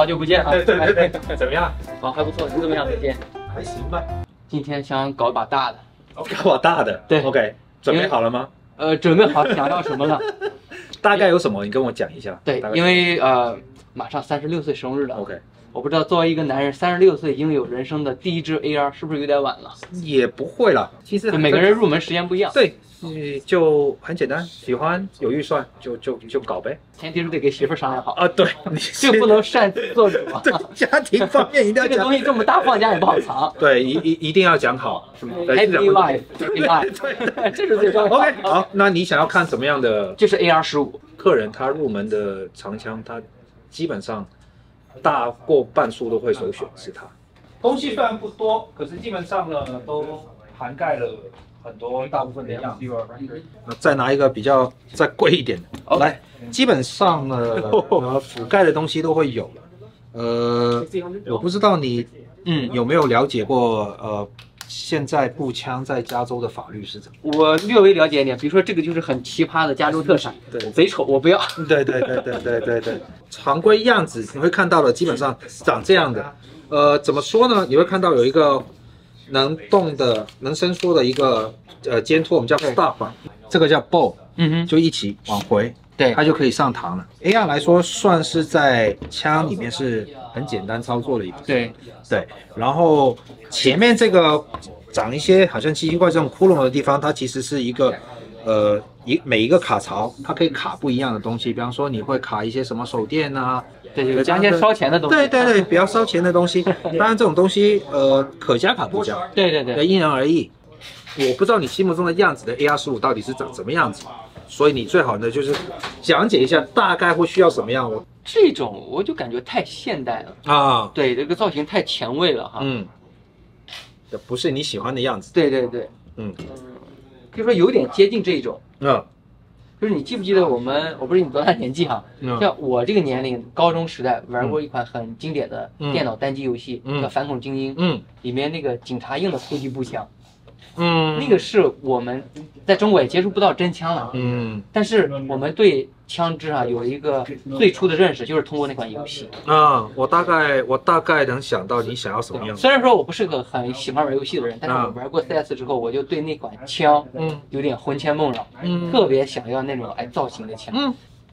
久不见啊！ 对，怎么样？ 好，还不错，你怎么样？最近还行吧。 今天想搞一把大的， 搞把大的。 对 ，OK， 准备好了吗？ 准备好想要什么了？ 大概有什么？你跟我讲一下。 对，因为马上36岁生日了。 OK， 我不知道作为一个男人，36岁拥有人生的第一支 AR 是不是有点晚了？ 也不会啦，其实每个人入门时间不一样。 对，就很简单，喜欢有预算就搞呗。 前提是得给媳妇商量好啊，对， 这不能擅自做主啊。 对，家庭方面一定要讲。 这个东西这么大放假也不好藏。 对，一定要讲好，是吗 ？Happy life，Happy life， 对，这是最重要的。 OK， 好，那你想要看什么样的？ 就是 AR15。 客人他入门的长枪，他基本上大过半数都会首选是它。东西虽然不多，可是基本上呢都涵盖了很多大部分的样子。再拿一个比较再贵一点的，来，基本上呢覆盖的东西都会有了。我不知道你有没有了解过现在步枪在加州的法律是怎么？ 我略微了解一点，比如说这个就是很奇葩的加州特产，对，贼丑，我不要。 对，常规样子你会看到的基本上长这样的。怎么说呢？你会看到有一个能动的、能伸缩的一个肩托，我们叫 stop， 这个叫 bow， 就一起往回，对，它就可以上膛了。AR 来说，算是在枪里面是很简单操作的一部分。对，然后前面这个长一些好像奇奇怪这种窟窿的地方，它其实是一个每一个卡槽，它可以卡不一样的东西，比方说你会卡一些什么手电啊， 对，加一些烧钱的东西。 对，比较烧钱的东西。当然这种东西可加可不加，对，因人而异。我不知道你心目中的样子的 AR15到底是长什么样子，所以你最好呢就是讲解一下大概会需要什么样。 这种我就感觉太现代了啊，对，这个造型太前卫了哈。 这不是你喜欢的样子。 对，可以说有点接近这种。就是你记不记得我不是你多大年纪哈？像我这个年龄，高中时代玩过一款很经典的电脑单机游戏，叫《反恐精英》。里面那个警察用的突击步枪。那个是我们在中国也接触不到真枪了。但是我们对枪支有一个最初的认识，就是通过那款游戏。 我大概能想到你想要什么样。 虽然说我不是个很喜欢玩游戏的人，但是我玩过 CS 之后，我就对那款枪有点魂牵梦绕，特别想要那种造型的枪。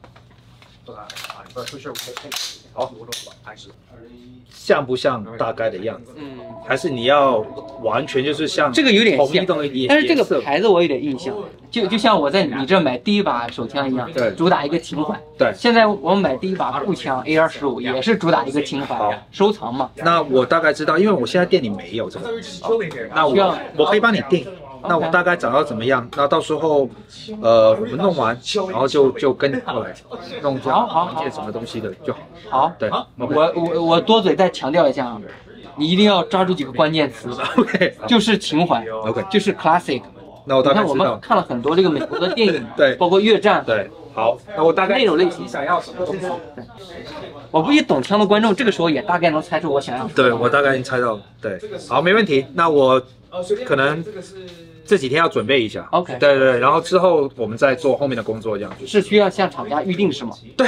好，像不像大概的样子？还是你要完全就是像这个有点像，但是这个牌子我有点印象，就像我在你这买第一把手枪一样，对，主打一个情怀。对，现在我买第一把步枪 AR15也是主打一个情怀，收藏嘛。那我大概知道，因为我现在店里没有这个东西，那我可以帮你订。那我大概长到怎么样？那到时候，我们弄完，然后就跟你过来弄一件什么东西的就好。好，对， 我多嘴再强调一下啊，你一定要抓住几个关键词。OK， 就是情怀 ，OK， 就是 classic。那我大概知道。你看我们看了很多这个美国的电影，对，包括越战，对。好，那我大概那种类型想要什么东西？对，我估计懂枪的观众这个时候也大概能猜出我想要什么。对，我大概能猜到。对，好，没问题。那我可能这几天要准备一下。OK， 对，然后之后我们再做后面的工作，这样是需要向厂家预定是吗？对。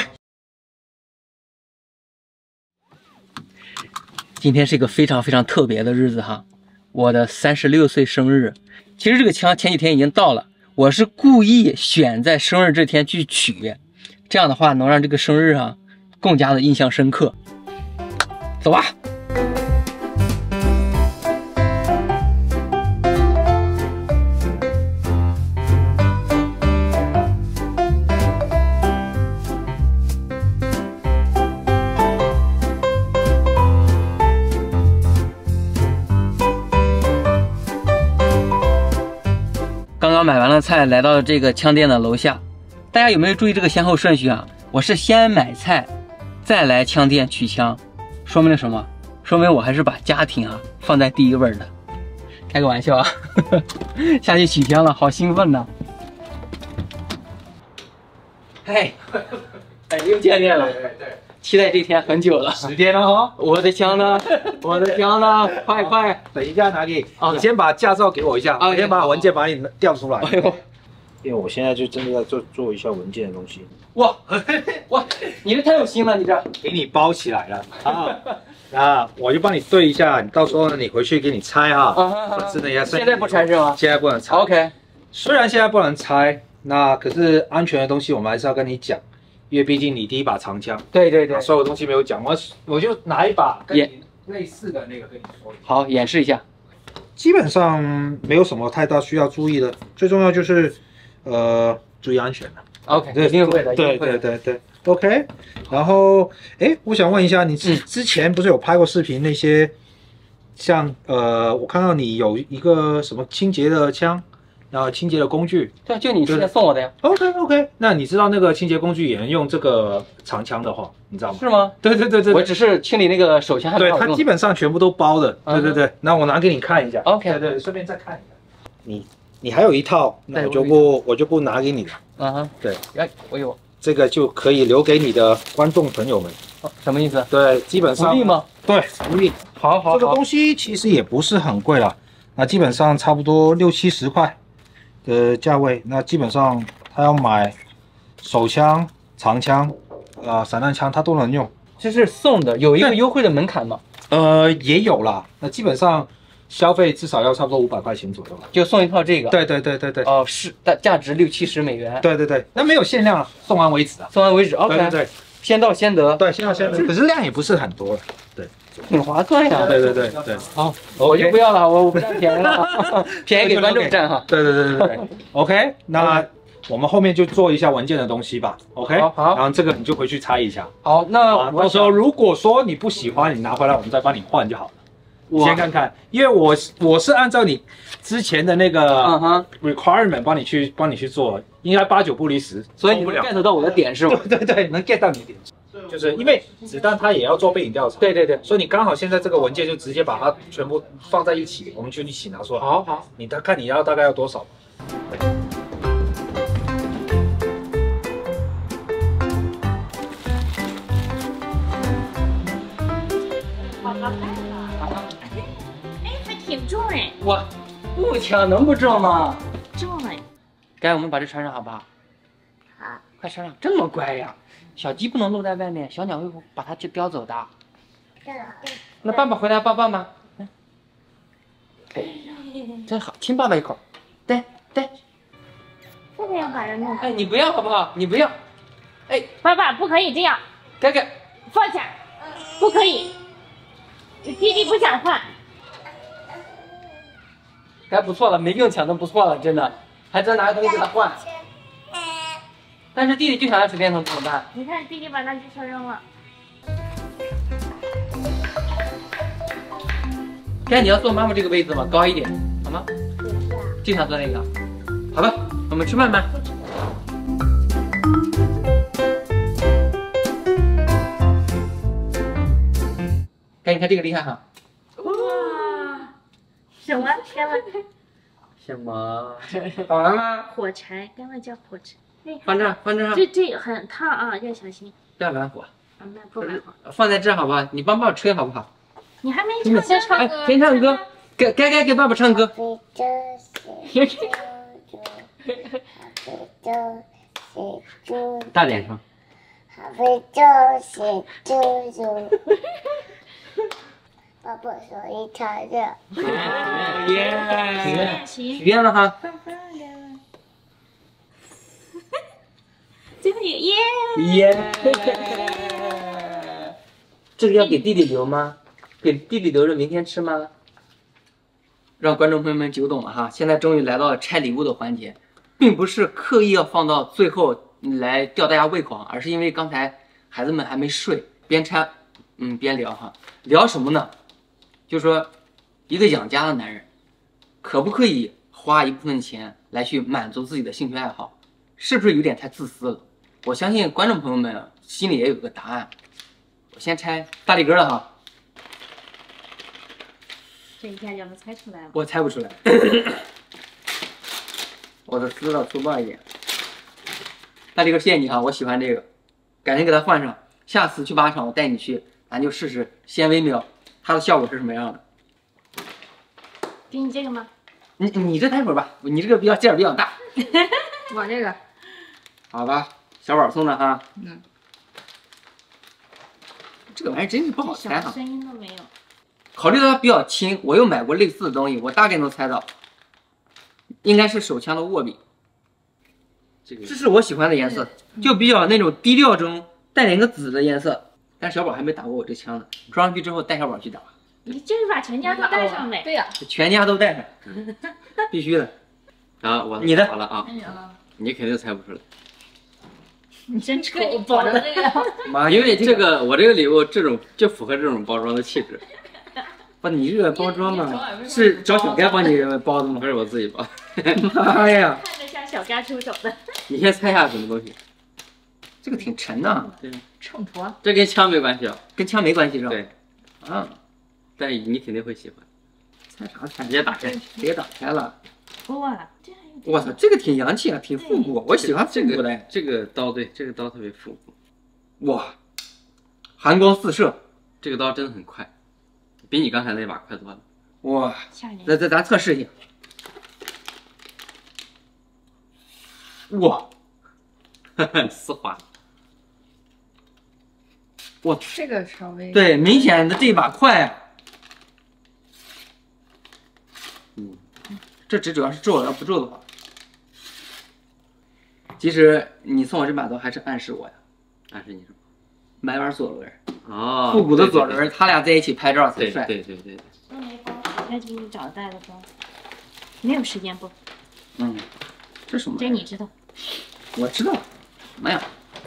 今天是一个非常非常特别的日子哈，我的36岁生日。其实这个枪前几天已经到了。我是故意选在生日这天去取，这样的话能让这个生日更加的印象深刻。走吧。刚刚买完了菜，来到这个枪店的楼下，大家有没有注意这个先后顺序啊？我是先买菜，再来枪店取枪，说明了什么？说明我还是把家庭放在第一位的。开个玩笑啊，下去取枪了，好兴奋呐！哎，又见面了，期待这天很久了，10天了哈。我的枪呢？我的枪呢？快，等一下哪里？你先把驾照给我一下，我先把文件把你调出来。哎呦， 因为我现在就真的在做一下文件的东西。 哇，你这太有心了，你这给你包起来了啊！我就帮你对一下，你到时候呢，你回去给你拆哈。真的要现在不拆是吗？ 现在不能拆。 OK， 虽然现在不能拆，那可是安全的东西我们还是要跟你讲，因为毕竟你第一把长枪。 对， 所有东西没有讲，我就拿一把跟你类似的那个跟你说。 好，演示一下。 基本上没有什么太大需要注意的，最重要就是注意安全了。 OK， 一定会的。 对 ，OK。然后，我想问一下，你之前不是有拍过视频那些，像我看到你有一个什么清洁的枪，然后清洁的工具。 对，就你之前送我的呀。 OK。那你知道那个清洁工具也能用这个长枪的话，你知道吗？ 是吗？ 对。 我只是清理那个手枪， 对，它基本上全部都包的。对。那我拿给你看一下。 OK。 对，顺便再看一下。你还有一套，那我就不拿给你了。对。 我有。 这个就可以留给你的观众朋友们。 什么意思？ 对，基本上。福利吗？ 对，福利。 好。 这个东西其实也不是很贵了，那基本上差不多60-70块的价位。那基本上他要买手枪、长枪、散弹枪，他都能用。 这是送的，有一个优惠的门槛吗？ 也有啦。那基本上消费至少要差不多500块钱左右吧。 就送一套这个。 对。 哦，是，价值60-70美元。 对。那没有限量了，送完为止啊。 送完为止。OK。 对。 先到先得。 对，先到先得。可是量也不是很多了。对。 很划算呀。 对。 好，我就不要了，我不占便宜了，便宜给观众占哈。 对。OK， 那我们后面就做一下文件的东西吧。OK， 好。 然后这个你就回去拆一下。 好，那到时候如果说你不喜欢，你拿回来我们再帮你换就好了。先看看，因为我是按照你之前的那个requirement 帮你去做，应该8-9不离10。 所以你能 get 到我的点是吗？ 对，能 get 到你的点。就是因为子弹它也要做背景调查， 对， 所以你刚好现在这个文件就直接把它全部放在一起，我们就一起拿出来。 好， 你看你要大概要多少？ 还挺重哎。 哇，步枪能不重吗？ 重哎。 该我们把这穿上好不好？ 好。 快穿上，这么乖呀！小鸡不能露在外面，小鸟会把它就叼走的。那爸爸回来抱抱吗？真好，亲爸爸一口。对。 这个要把人弄。 你不要好不好？你不要。 爸爸不可以这样。 哥， 放下，不可以。弟弟不想换。 该不错了，没用抢的不错了，真的。还真拿个东西给他换。但是弟弟就想要手电筒怎么办？ 你看弟弟把那只手扔了。 该你要坐妈妈这个位置吗？高一点，好吗？就想坐那个。好吧，我们吃饭吧。该你看这个厉害哈。 哇！什么？ 什么？好玩吗？ 火柴，干嘛叫火柴？ 放这。 这很烫啊，要小心。 不要玩火。 不玩火。 放在这好不好？你帮爸爸吹好不好？ 你还没唱歌。 先唱歌。该给爸爸唱歌。大点声。 爸爸手一擦热。 许愿了哈。 最后一个耶！这个要给弟弟留吗？给弟弟留着明天吃吗？让观众朋友们久等了哈，现在终于来到了拆礼物的环节，并不是刻意要放到最后来吊大家胃口，而是因为刚才孩子们还没睡，边拆边聊哈。聊什么呢？就说一个养家的男人，可不可以花一部分钱来去满足自己的兴趣爱好？是不是有点太自私了？我相信观众朋友们心里也有个答案。我先拆大力哥了哈。 这一下就能猜出来了。 我猜不出来。我的撕的粗暴一点。大力哥，谢谢你哈，我喜欢这个，赶紧给他换上。下次去靶场我带你去，咱就试试纤维瞄，它的效果是什么样的。 给你这个吗？ 你这待会儿吧，你这个劲儿比较大。 我这个。 好吧，小宝送的哈。 嗯。 这个玩意儿真是不好猜哈。 声音都没有。 考虑到它比较轻，我又买过类似的东西，我大概能猜到，应该是手枪的握柄。这是我喜欢的颜色，就比较那种低调中带点个紫的颜色。但小宝还没打过我这枪呢，装上去之后带小宝去打。 你就是把全家都带上呗。 对呀， 全家都带上，必须的。 啊，我你的好了啊，你肯定猜不出来。 你真丑， 你包的这个。 妈， 因为这个我这个礼物这种就符合这种包装的气质。 不，你这个包装嘛，是找小该帮你包的吗？ 不是我自己包。 妈呀！ 看着像小该出手的。 你先猜一下什么东西？ 这个挺沉的。 对， 秤砣。 这跟枪没关系啊。 跟枪没关系是吧？ 对。 啊， 但你肯定会喜欢。 猜啥猜？ 直接打开， 直接打开了。 哇，这还有。 我操，这个挺洋气啊，挺复古，我喜欢复古的。 这个刀对，这个刀特别复古。 哇，寒光四射， 这个刀真的很快，比你刚才那把快多了。 哇，咱测试一下。哇， 丝滑。 哇， 这个稍微对，明显的这把快啊。这纸主要是皱了，要不皱的话，其实你送我这把刀还是暗示我呀， 暗示你什么？ 买把左轮哦， 复古的左轮，他俩在一起拍照才帅。 对。 都没包，我该给你找带的包，没有时间包。 这什么？ 这你知道？ 我知道。什么呀？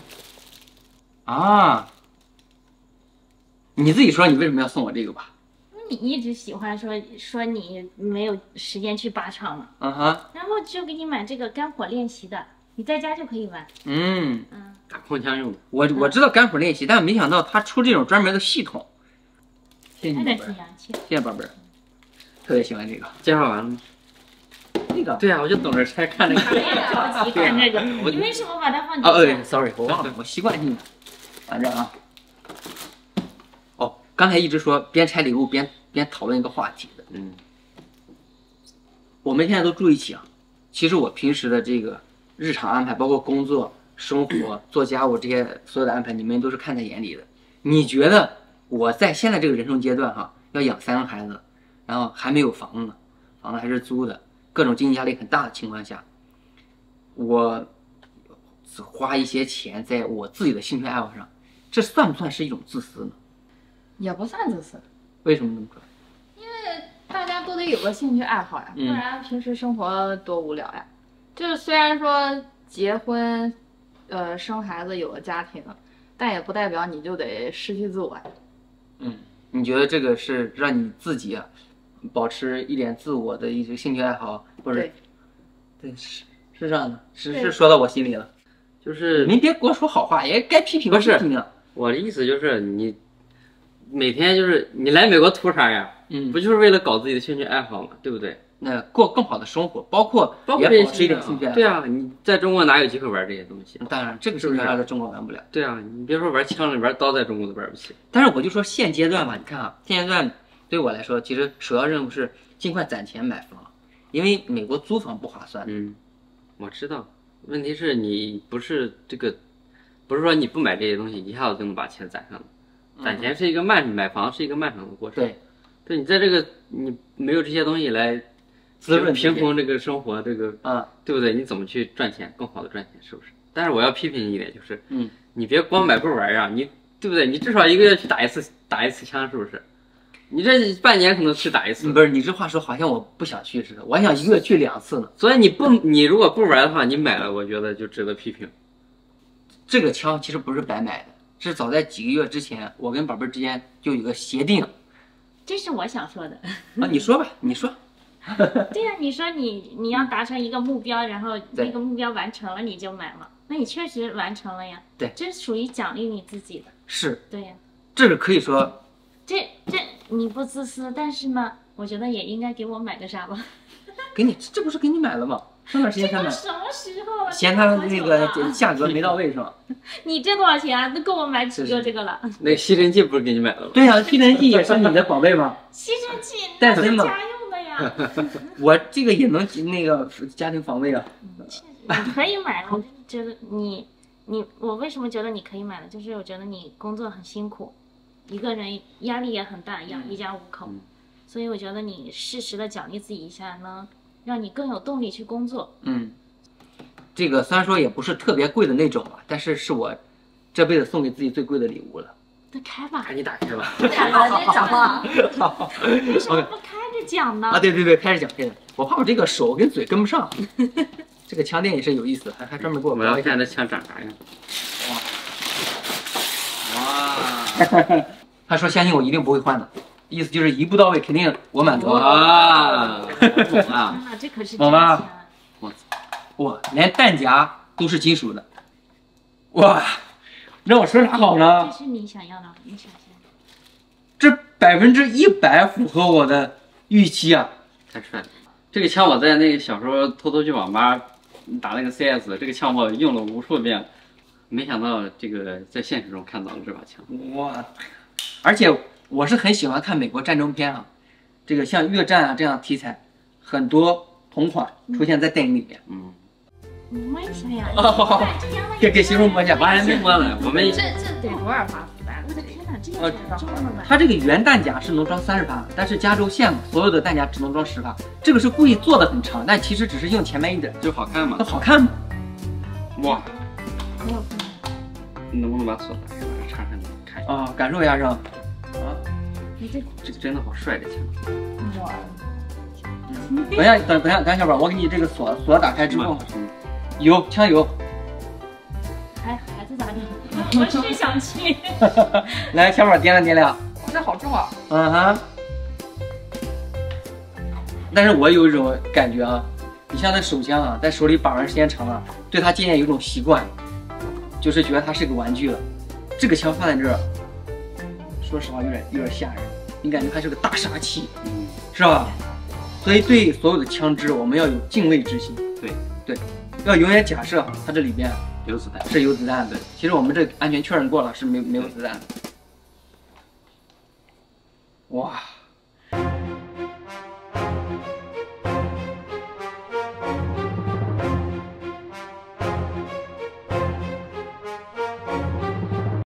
啊！你自己说你为什么要送我这个吧？ 你一直喜欢说你没有时间去靶场嘛，然后就给你买这个干火练习的，你在家就可以玩。 打空枪用的。 我知道干火练习，但没想到他出这种专门的系统。谢谢你，宝贝儿。谢谢宝贝儿，特别喜欢这个。 介绍完了吗？ 这个。 对啊，我就等着猜看这个。 着急看这个，你为什么把它放底下 ？sorry， 我忘了，我习惯性的。反正啊。哦，刚才一直说边拆礼物边讨论一个话题的。我们现在都住一起啊。其实我平时的这个日常安排，包括工作、生活、做家务这些所有的安排，你们都是看在眼里的。你觉得我在现在这个人生阶段哈，要养3个孩子，然后还没有房子呢，房子还是租的，各种经济压力很大的情况下，我花一些钱在我自己的兴趣爱好上，这算不算是一种自私呢？ 也不算自私。 为什么这么说？ 因为大家都得有个兴趣爱好呀，不然平时生活多无聊呀。就是虽然说结婚，生孩子有了家庭，但也不代表你就得失去自我呀。 你觉得这个是让你自己保持一点自我的一些兴趣爱好，或者对是这样的，是说到我心里了。就是您别给我说好话，也该批评不是批评啊。 我的意思就是你每天就是你来美国图啥呀？不就是为了搞自己的兴趣爱好嘛，对不对？ 那过更好的生活，包括也保持一点兴趣爱好。 对啊，你在中国哪有机会玩这些东西？ 当然，这个兴趣爱好在中国玩不了。 对啊，你别说玩枪了，玩刀在中国都玩不起。 但是我就说现阶段吧，你看啊，现阶段对我来说，其实首要任务是尽快攒钱买房，因为美国租房不划算。 我知道，问题是你不是说你不买这些东西，一下子就能把钱攒上了。攒钱是一个买房是一个漫长的过程。对，你在这个你没有这些东西来平衡这个生活，这个对不对？你怎么去赚钱，更好的赚钱，是不是？但是我要批评你一点，就是你别光买不玩呀，你对不对？你至少1个月去打一次枪，是不是？你这半年可能去打一次。 不是，你这话说好像我不想去似的，我还想1个月去2次呢。 所以你如果不玩的话，你买了，我觉得就值得批评。 这个枪其实不是白买的，是早在几个月之前，我跟宝贝儿之间就有个协定。 这是我想说的。 你说吧，你说。 对呀，你说你要达成一个目标，然后那个目标完成了，你就买了，那你确实完成了呀。 对， 这属于奖励你自己的。 是。 对呀， 这个可以说， 这你不自私，但是呢，我觉得也应该给我买个啥吧。 给你，这不是给你买了吗？上段时间才买。 什么时候了？ 嫌它那个价格没到位是吗？ 你这多少钱啊？都够我买几个这个了。 那个吸尘器不是给你买的吗？ 对呀，吸尘器也是你的宝贝吗？ 吸尘器戴森吗？ 家用的呀。 我这个也能那个家庭防卫啊。 你可以买，我就觉得我为什么觉得你可以买呢？就是我觉得你工作很辛苦，一个人压力也很大，养一家5口，所以我觉得你适时的奖励自己一下，能让你更有动力去工作。 这个虽然说也不是特别贵的那种吧，但是是我这辈子送给自己最贵的礼物了。 那开吧， 赶紧打开吧。 讲了， 为什么不开着讲呢？ 啊，对，开着讲，我怕我这个手跟嘴跟不上。这个枪垫也是有意思，还专门给我要看这枪长啥样。 哇！他说相信我一定不会换的，意思就是一步到位，肯定我满足。 哇！ 这可是懂吗？哇，连弹夹都是金属的。哇！让我说啥好呢？ 这是你想要的，你想象。 这100%符合我的预期啊！ 太帅了！这个枪我在那个小时候偷偷去网吧打那个 CS， 这个枪我用了无数遍，没想到这个在现实中看到了这把枪。 哇！而且我是很喜欢看美国战争片啊，这个像越战啊这样题材，很多同款出现在电影里面。 你摸一下呀！ 给形容摸一下， 我还没摸呢。我们这得多少发子弹？ 我的天哪，这个这么软！ 它这个原弹夹是能装30发，但是加州限所有的弹夹只能装10发。这个是故意做的很长，但其实只是用前面一点， 就好看嘛。 那好看吗？哇！ 没有。 你能不能把锁打开，把这插上你看一下？ 啊，感受一下是吧？啊， 你这个真的好帅，这枪！ 哇！ 等一下，小宝，我给你这个锁打开之后，有枪有。 还在咋地？我是想去。 来，小宝掂量。 这好重啊！ 但是我有一种感觉啊，你像那手枪啊，在手里把玩时间长了，对它渐渐有一种习惯，就是觉得它是个玩具了。这个枪放在这儿，说实话有点吓人，你感觉它是个大杀器，是吧？所以对所有的枪支，我们要有敬畏之心。对，要永远假设它这里边有子弹， 是有子弹的。其实我们这安全确认过了，是没有子弹的。哇！